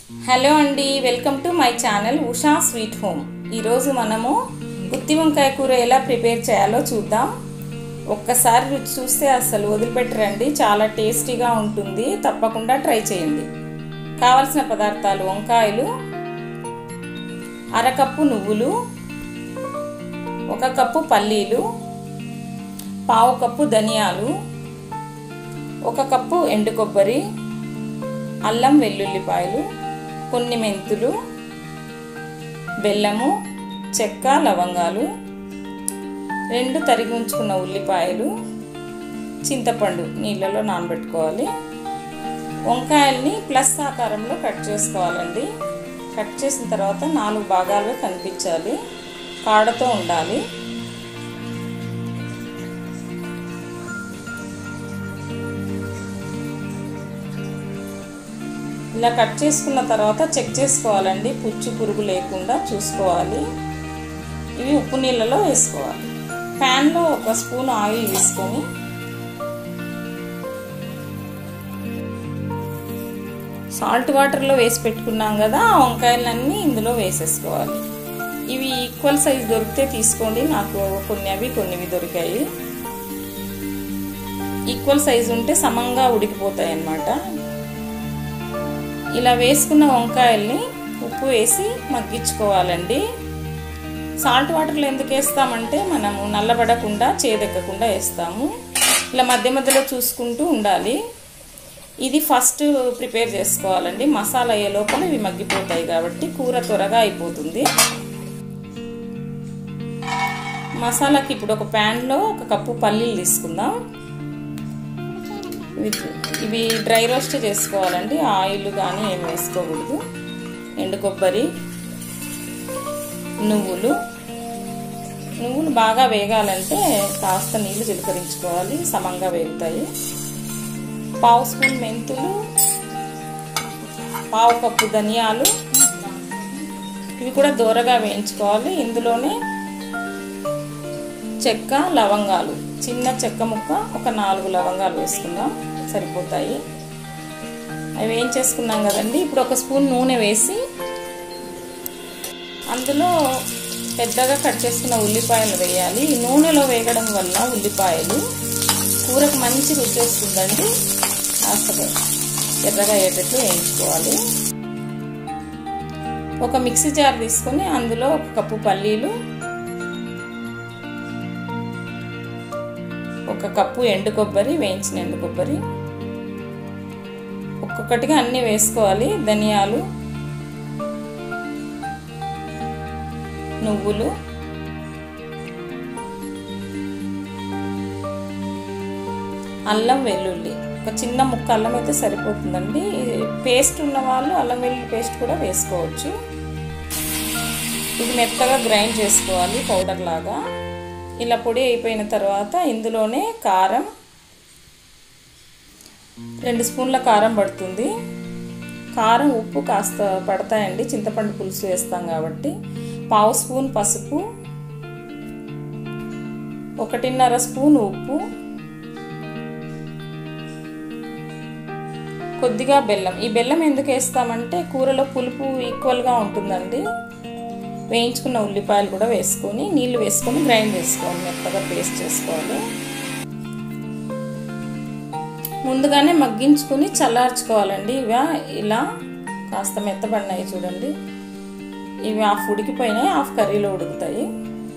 Hello అండి, welcome to my channel Usha sweet home. ఈరోజు మనము గుత్తి వంకాయ కూర ఎలా ప్రిపేర్ చేయాలో చూద్దాం. ఒక్కసారి రుచి చూస్తే అసలు వదిలిపెట్టరండి, చాలా టేస్టీగా ఉంటుంది. తప్పకుండా ట్రై చేయండి. కావలసిన పదార్థాలు: వంకాయలు, అరకప్పు నువ్వులు, 1 కప్పు పల్లీలు, పావు కప్పు ధనియాలు, 1 కప్పు ఎండు కొబ్బరి, అల్లం వెల్లుల్లిపాయలు, కొన్ని మెంతులు, బెల్లము, చెక్క, లవంగాలు, 2 తరిగి ఉంచుకున్న ఉల్లిపాయలు, చింతపండు నీళ్ళలో నానబెట్టుకోవాలి. వంకాయల్ని ప్లస్ ఆకారంలో కట్ చేసుకోవాలండి. కట్ చేసిన తర్వాత 4 భాగాలుగా కనిపించాలి, కాడతో ఉండాలి. ఇలా కట్ చేసుకున్న తర్వాత చెక్ చేసుకోవాలండి, పుచ్చు పురుగు లేకుండా చూసుకోవాలి. ఇవి ఉప్పు నీళ్ళలో వేసుకోవాలి. ప్యాన్లో 1 స్పూన్ ఆయిల్ తీసుకొని సాల్ట్ వాటర్లో వేసి పెట్టుకున్నాం కదా, ఆ వంకాయలన్నీ ఇందులో వేసేసుకోవాలి. ఇవి ఈక్వల్ సైజ్ దొరికితే తీసుకోండి, నాకు కొన్ని దొరికాయి. ఈక్వల్ సైజ్ ఉంటే సమంగా ఉడికిపోతాయి అన్నమాట. ఇలా వేసుకున్న వంకాయల్ని ఉప్పు వేసి మగ్గించుకోవాలండి. సాల్ట్ వాటర్లో ఎందుకు వేస్తామంటే మనము నల్లబడకుండా, చేదెక్కకుండా వేస్తాము. ఇలా మధ్య మధ్యలో చూసుకుంటూ ఉండాలి. ఇది ఫస్ట్ ప్రిపేర్ చేసుకోవాలండి. మసాలా అయ్యే లోపల ఇవి మగ్గిపోతాయి కాబట్టి కూర త్వరగా అయిపోతుంది. మసాలాకి ఇప్పుడు ఒక ప్యాన్లో 1 కప్పు పల్లీలు తీసుకుందాం. ఇవి డ్రై రోస్ట్ చేసుకోవాలండి, ఆయిల్ కానీ ఏమి వేసుకోకూడదు. ఎండు కొబ్బరి, నువ్వులు బాగా వేగాలంటే కాస్త నీళ్లు చిలకరించుకోవాలి, సమంగా వేగుతాయి. పావు స్పూన్ మెంతులు, పావు కప్పు ధనియాలు, ఇవి కూడా దూరగా వేయించుకోవాలి. ఇందులోనే చెక్క, లవంగాలు, చిన్న చెక్క ముక్క ఒక 4 లవంగాలు వేసుకుందాం, సరిపోతాయి. అవి వేయించేసుకున్నాం కదండి. ఇప్పుడు 1 స్పూన్ నూనె వేసి అందులో పెద్దగా కట్ చేసుకున్న ఉల్లిపాయలు వేయాలి. ఈ నూనెలో వేగడం వల్ల ఉల్లిపాయలు కూరకు మంచి రుచి వస్తుందండి. కాస్త ఎర్రగా అయ్యేటట్లు వేయించుకోవాలి. ఒక మిక్సీ జార్ తీసుకొని అందులో 1 కప్పు పల్లీలు, 1 కప్పు ఎండు కొబ్బరి, వేయించిన ఎండు కొబ్బరి, ఒక్కొక్కటిగా అన్నీ వేసుకోవాలి. ధనియాలు, నువ్వులు, అల్లం వెల్లుల్లి, ఒక చిన్న ముక్క అల్లం అయితే సరిపోతుందండి. పేస్ట్ ఉన్న వాళ్ళు అల్లం వెల్లుల్లి పేస్ట్ కూడా వేసుకోవచ్చు. ఇది మెత్తగా గ్రైండ్ చేసుకోవాలి, పౌడర్ లాగా. ఇలా పొడి అయిపోయిన తర్వాత ఇందులోనే కారం, 2 స్పూన్ల కారం పడుతుంది. కారం, ఉప్పు కాస్త పడతాయండి, చింతపండు పులుసు వేస్తాం కాబట్టి. పావు స్పూన్ పసుపు, 1.5 స్పూన్ ఉప్పు, కొద్దిగా బెల్లం. ఈ బెల్లం ఎందుకు వేస్తామంటే కూరలో పులుపు ఈక్వల్గా ఉంటుందండి. వేయించుకున్న ఉల్లిపాయలు కూడా వేసుకొని నీళ్లు వేసుకొని గ్రైండ్ చేసుకోవాలి, మెత్తగా పేస్ట్ చేసుకోవాలి. ముందుగానే మగ్గించుకొని చల్లార్చుకోవాలండి. ఇవి ఇలా కాస్త మెత్తబడినాయి చూడండి. ఇవి హాఫ్ ఉడికిపోయినాయి, హాఫ్ కర్రీలో ఉడుకుతాయి.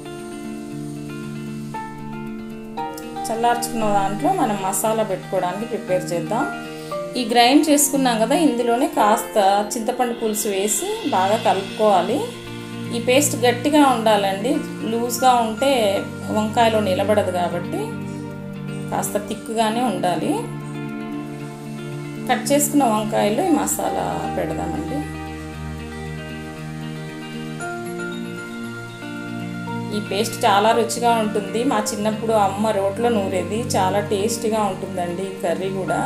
చల్లార్చుకున్న దాంట్లో మనం మసాలా పెట్టుకోవడానికి ప్రిపేర్ చేద్దాం. ఈ గ్రైండ్ చేసుకున్నాం కదా, ఇందులోనే కాస్త చింతపండు పులుసు వేసి బాగా కలుపుకోవాలి. ఈ పేస్ట్ గట్టిగా ఉండాలండి, లూజ్గా ఉంటే వంకాయలో నిలబడదు కాబట్టి కాస్త థిక్గానే ఉండాలి. కట్ చేసుకున్న వంకాయలో ఈ మసాలా పెడదామండి. ఈ పేస్ట్ చాలా రుచిగా ఉంటుంది. మా చిన్నప్పుడు అమ్మ రోట్లో నూరేది, చాలా టేస్టీగా ఉంటుందండి. ఈ కర్రీ కూడా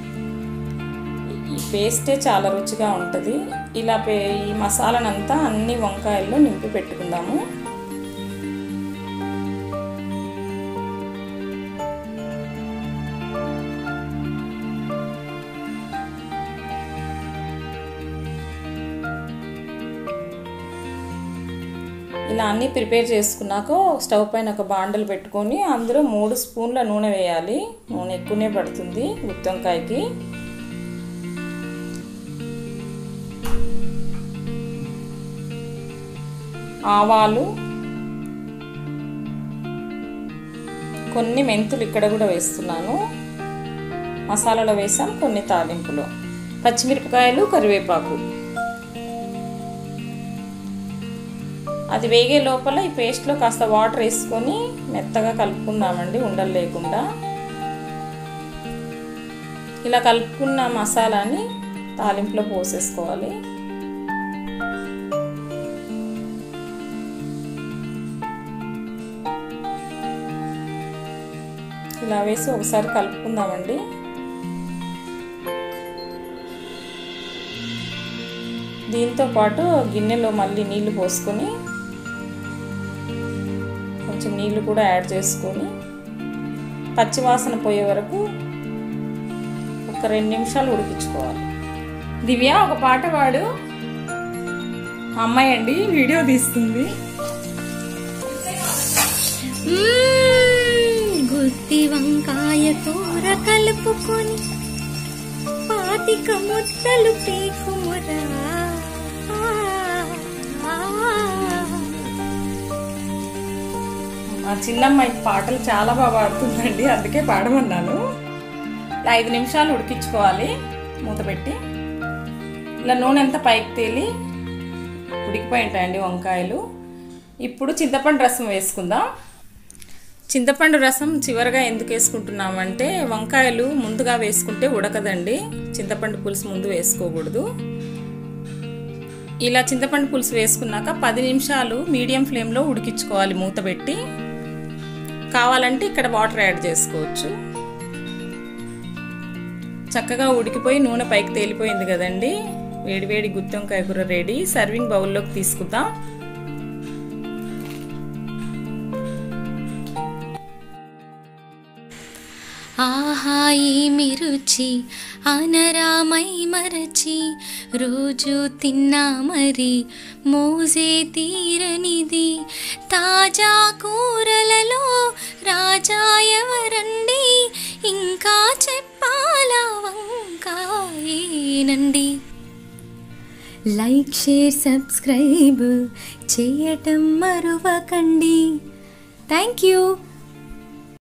ఈ పేస్టే చాలా రుచిగా ఉంటుంది. ఇలా ఈ మసాలానంతా అన్ని వంకాయల్లో నింపి పెట్టుకుందాము. ఇలా అన్నీ ప్రిపేర్ చేసుకున్నాక స్టవ్ పైన ఒక బాండలు పెట్టుకొని అందులో 3 స్పూన్ల నూనె వేయాలి. నూనె ఎక్కువనే పడుతుంది గుత్తి వంకాయకి. ఆవాలు, కొన్ని మెంతులు ఇక్కడ కూడా వేస్తున్నాను. మసాలాలో వేసాం, కొన్ని తాలింపులు, పచ్చిమిరపకాయలు, కరివేపాకు. అది వేగే లోపల ఈ పేస్ట్లో కాస్త వాటర్ వేసుకొని మెత్తగా కలుపుకుందామండి, ఉండలు లేకుండా. ఇలా కలుపుకున్న మసాలాని తాలింపులో పోసేసుకోవాలి. ఇలా వేసి ఒకసారి కలుపుకుందామండి. దీంతో పాటు గిన్నెలో మళ్ళీ నీళ్లు పోసుకొని కొంచెం నీళ్లు కూడా యాడ్ చేసుకొని పచ్చివాసన పోయే వరకు ఒక 2 నిమిషాలు ఉడికించుకోవాలి. దివ్య ఒక పాట పాడు. అమ్మాయి అండి వీడియో తీస్తుంది. గుత్తి వంకాయ కూర కలుపుకొని 25 ముద్దలు పీకుమురా. మా చిన్నమ్మాయి పాటలు చాలా బాగా పాడుతుందండి, అందుకే పాడమన్నాను. 5 నిమిషాలు ఉడికించుకోవాలి మూత పెట్టి. ఇలా నూనె అంతా పైకి తేలి ఉడికిపోయి ఉంటాయండి వంకాయలు. ఇప్పుడు చింతపండు రసం వేసుకుందాం. చింతపండు రసం చివరిగా ఎందుకు వేసుకుంటున్నామంటే వంకాయలు ముందుగా వేసుకుంటే ఉడకదండి. చింతపండు పులుసు ముందు వేసుకోకూడదు. ఇలా చింతపండు పులుసు వేసుకున్నాక 10 నిమిషాలు మీడియం ఫ్లేమ్లో ఉడికించుకోవాలి మూత పెట్టి. కావాలంటే ఇక్కడ వాటర్ యాడ్ చేసుకోవచ్చు. చక్కగా ఉడికిపోయి నూనె పైకి తేలిపోయింది కదండి. వేడివేడి గుత్తి వంకాయ కూర రెడీ. సర్వింగ్ బౌల్లోకి తీసుకుందాం. ఆహా ఏమి రుచి అనరామై మరచి రోజు తిన్నా మరి మోజే తీరనిది. తాజా కూరలలో రాజా ఎవరండి, ఇంకా చెప్పాలా వంకాయేనండి. లైక్, షేర్, సబ్స్క్రైబ్ చేయటం మరువకండి. Thank you.